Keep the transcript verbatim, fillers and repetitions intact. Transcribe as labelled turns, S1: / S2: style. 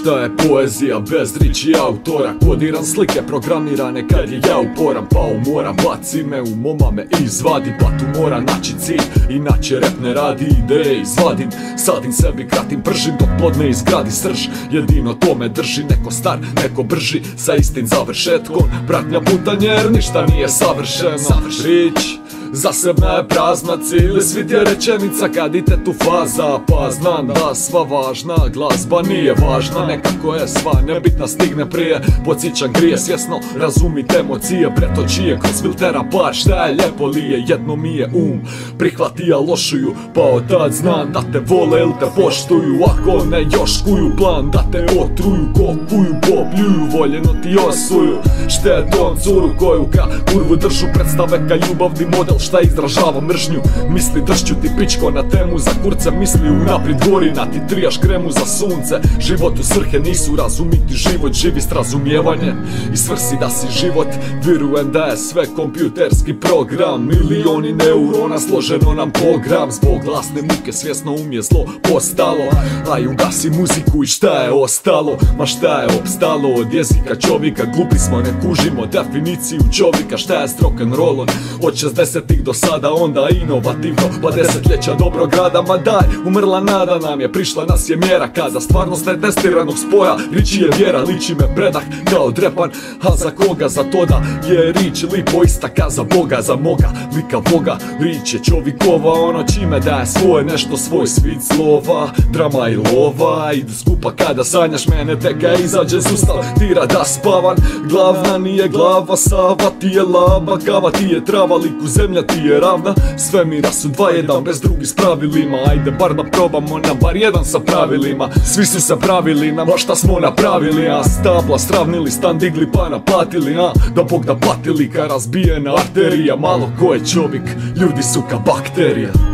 S1: Šta je poezija bez riči autora? Kodiram slike programirane kad je ja uporan. Pa umora, baci me u moma me izvadi. Pa tu mora naći cilj, inače rap ne radi. Ideje izvadim, sadim sebi, kratim, pržim dok plod ne izgradi srž. Jedino to me drži, neko star, neko brži, sa istim završetkom. Pratnja putanje jer ništa nije savršeno. Rič zasebna je prazna, cilj svit je rečenica kad ide tu faza. Pa znam da sva važna glazba nije važna, nekako je sva nebitna, stigne prije. Podsjećam grije, svjesno razumite emocije, pretoči je kroz filtera par. Šta je lijepo lije, jedno mi je um prihvatija lošuju, pa od tad znam da te vole ili te poštuju. Ako ne joškuju plan da te otruju, kopuju, popljuju, voljeno ti osuju. Štetom curu koju ka kurvu držu, predstave ka ljubavni model šta izražava mržnju. Misli dršću ti pičko na temu za kurce, misli unaprijed gori na ti trijaš kremu za sunce. Životu svrhe nisu razumiti život, živi s razumijevanjem i svrsi da si život. Vjerujem da je sve kompjuterski program, milioni neurona složeno nam program. Zbog glasne muke svjesno um je zlo postalo, a i ugasi muziku i šta je ostalo? Ma šta je opstalo od jezika čovjeka? Glupi smo, ne kužimo definiciju čovjeka. Šta je s rock'n'rollom od šezdesetih do sada, onda inovativno, pa desetljeća dobrog rada. Ma daj, umrla nada nam je, prišla nas je mjera kada stvarnost netestiranog spoja. Riči je vjera, liči me predah kao drepan, a za koga? Za to da je rič lipo ista ka za Boga, za moga lika Boga. Rič je čovjekova, ono čime daje svoje nešto, svoj svit slova, drama i lova. Idu skupa kada sanjaš mene, teka izađe sustav, tira da spavan. Glavna nije glava, Sava ti je lava, kava ti je trava, liku zemlja ti je ravna. Svemira su dva jedan bez drugih s pravilima, ajde bar da probamo na bar jedan sa pravilima. Svi su se pravili na ma šta smo napravili, a stabla sravnili, stan digli pa naplatili, a da Bog da patili ka razbijena arterija. Malo ko je čovjek, ljudi su ka bakterija.